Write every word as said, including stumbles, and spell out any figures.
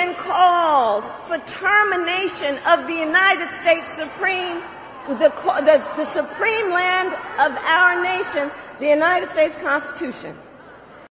and called for termination of the United States Supreme, the, the, the supreme land of our nation, the United States Constitution.